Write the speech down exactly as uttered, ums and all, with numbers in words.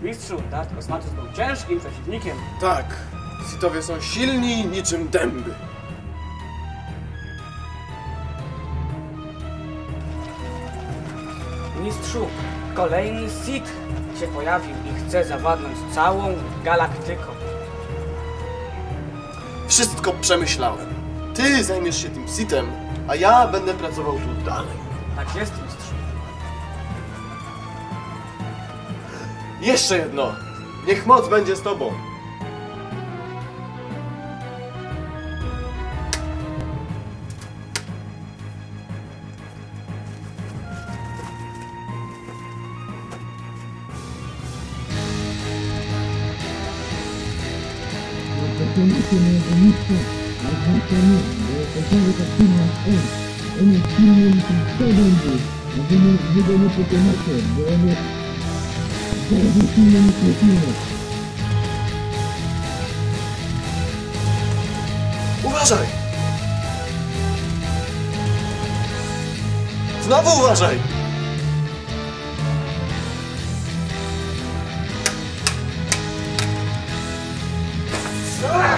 Mistrzu, Dart Kosmatus był ciężkim przeciwnikiem. Tak, Sithowie są silni niczym dęby. Mistrzu, kolejny Sith się pojawił i chce zawładnąć całą galaktyką. Wszystko przemyślałem. Ty zajmiesz się tym Sithem, a ja będę pracował tu dalej. Tak jest, mistrzu. Jeszcze jedno. Niech moc będzie z tobą. Rozpoczęliście mojego mistrza, a zwłaszcza mnie, bo okazały tak silna on. On jest silny niż sto dęby, a wy nie, wy go nie pokonacie, bo on jest bardzo silny niż silny. Uważaj! Znowu uważaj! Ah!